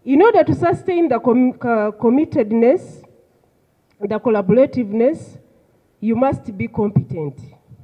In order to sustain the committedness, the collaborativeness, you must be competent.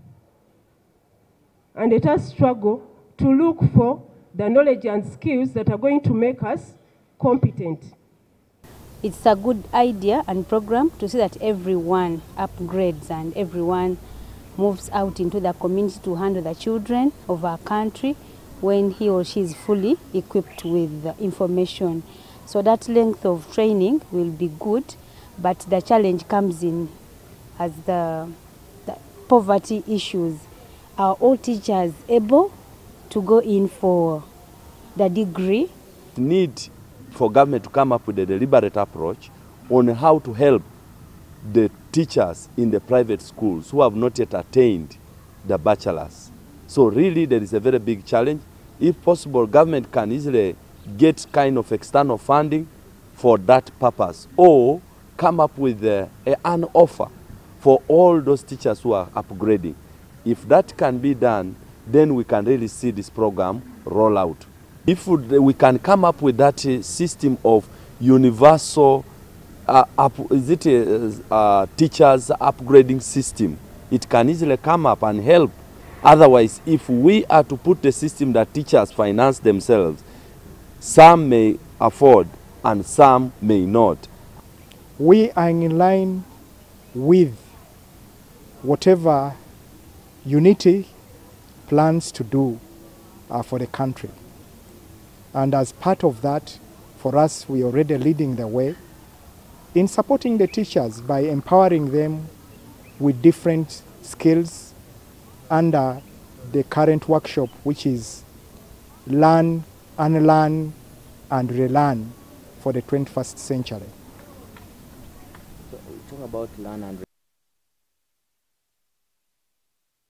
And let us struggle to look for the knowledge and skills that are going to make us competent. It's a good idea and program to see that everyone upgrades and everyone moves out into the community to handle the children of our country when he or she is fully equipped with the information. So that length of training will be good, but the challenge comes in as the poverty issues. Are all teachers able to go in for the degree? Need for government to come up with a deliberate approach on how to help the teachers in the private schools who have not yet attained the bachelor's. So really there is a very big challenge. If possible, government can easily get kind of external funding for that purpose, or come up with an offer for all those teachers who are upgrading. If that can be done, then we can really see this program roll out. If we can come up with that system of universal teachers upgrading system, it can easily come up and help. Otherwise, if we are to put the system that teachers finance themselves, some may afford and some may not. We are in line with whatever Unity plans to do for the country. And as part of that, for us, we are already leading the way in supporting the teachers by empowering them with different skills under the current workshop, which is Learn, Unlearn, and Relearn for the 21st century. So, talk about learn and